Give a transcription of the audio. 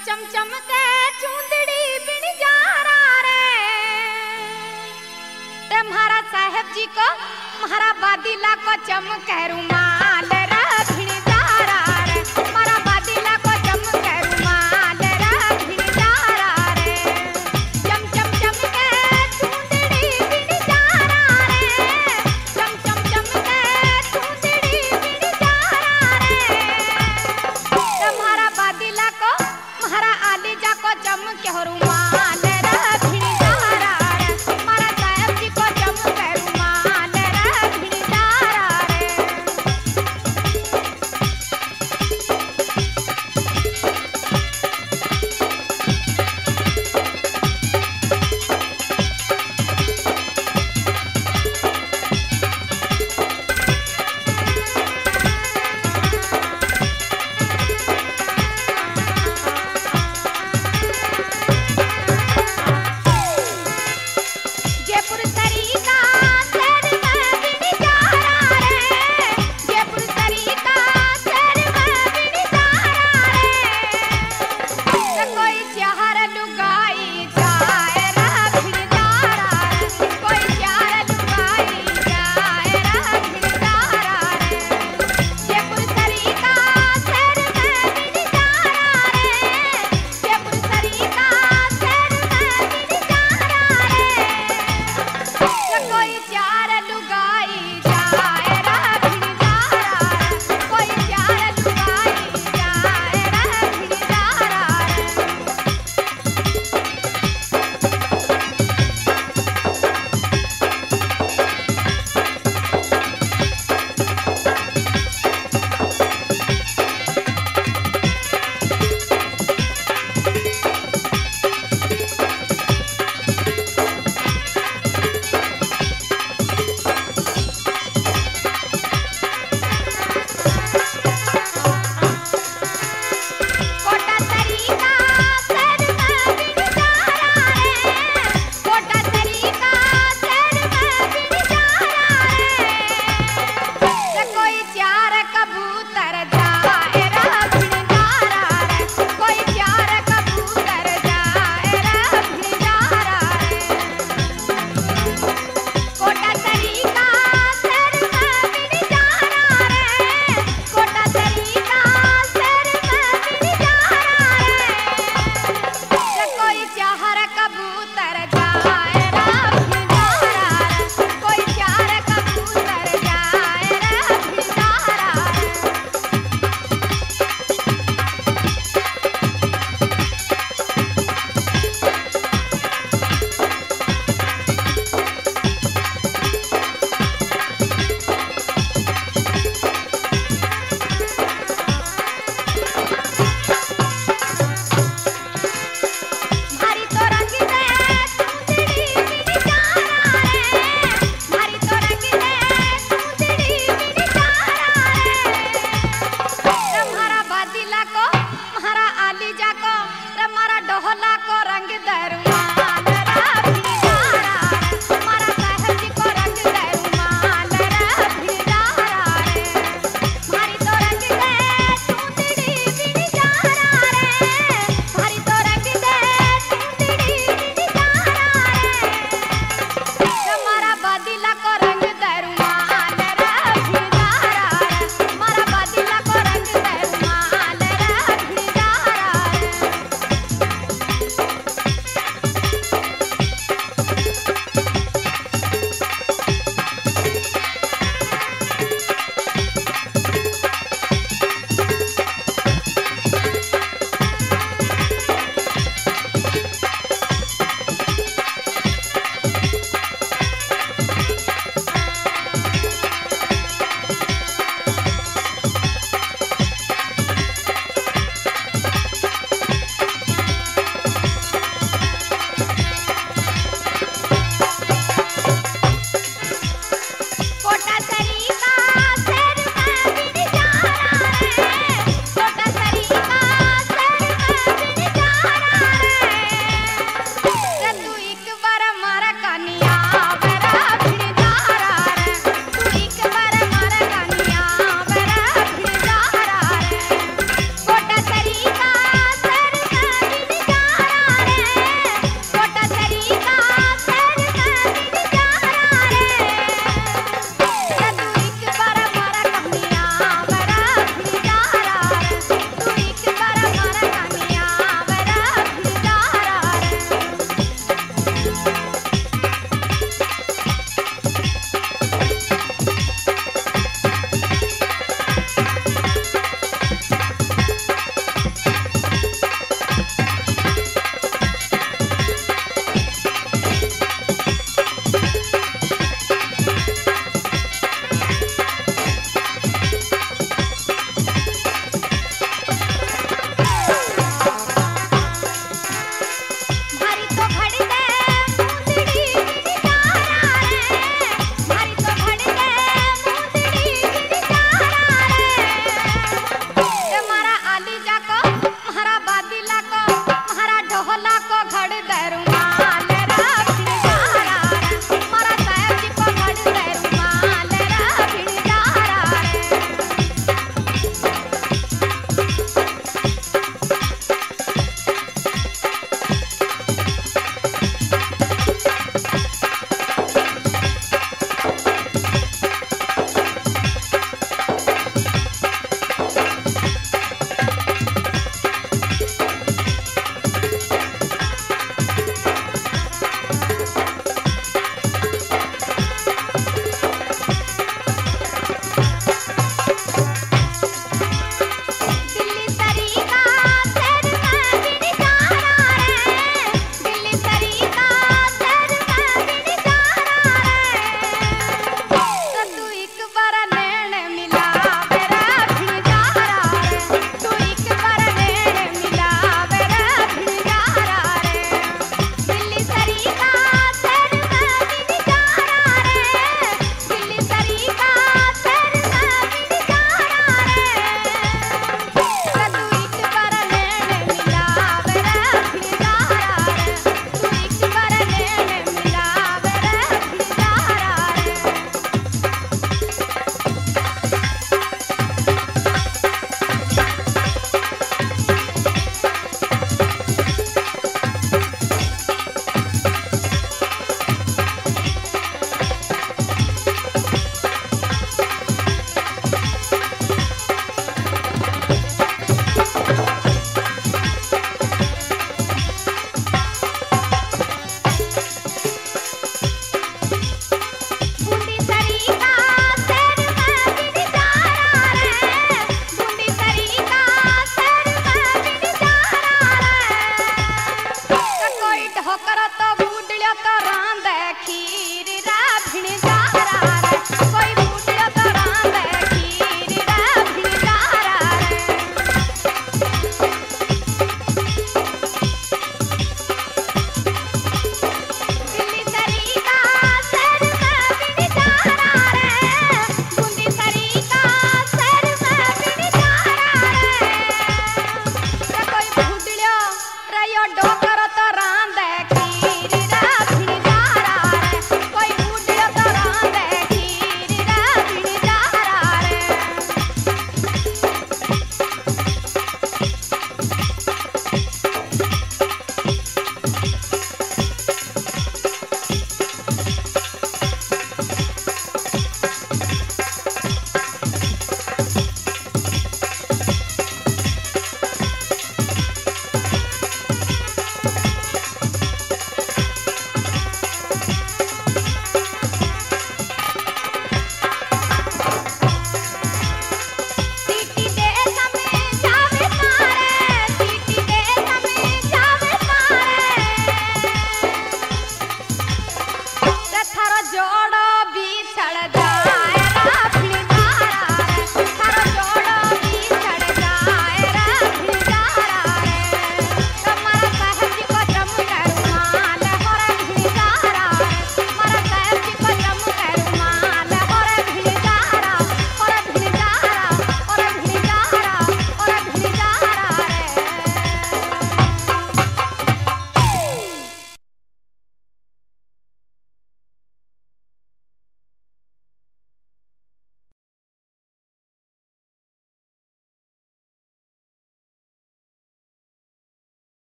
चम चमके चूंदड़ी बिन जारा रे महाराज साहेब जी को महारा बादीला को चमके रुमाल रे भिन जारा रे महारा बादीला को चमके रुमाल रे भिन जारा रे चम चम चमके चूंदड़ी बिन जारा रे चम चम चमके चूंदड़ी बिन जारा रे महारा बादीला को महारा आलीजा को चमके रुमाल रे भिन जारा रे महारा साहेब जी को चमके रुमाल रे भिन जारा रे। जयपुर सरीका शहर में बिन जारा रे जयपुर सरीका शहर में बिन जारा रे कोई चार लुगाई जाए रे बिन जारा रे कोई चार लुगाई जाए रे बिन जारा रे जयपुर सरीका शहर में बिन जारा रे जयपुर सरीका शहर में बिन जारा रे कोई चार लुगाई जाए रे भिन जारा रे कोई चार लुगाई जाए रे भिन जारा रे। कोटा सरीका शहर में बिन जारा रे कोटा सरीका शहर में बिन जारा रे कोई चार कबूतर जाए रे बिन जारा रे कोई चार कबूतर जाए रे बिन जारा रे कोटा सरीका शहर में बिन जारा रे कोटा सरीका शहर में बिन जारा रे कोई चार कबूतर जाए रे बिन जारा रे कोई चार कबूतर जाए रे बिन जारा रे। भारी तो रंग दे चूंदड़ी बिन जारा रे भारी तो रंग दे चूंदड़ी बिन जारा रे महारा बादीला को महारा आलीजा को रे महारा डोहला को रंग दे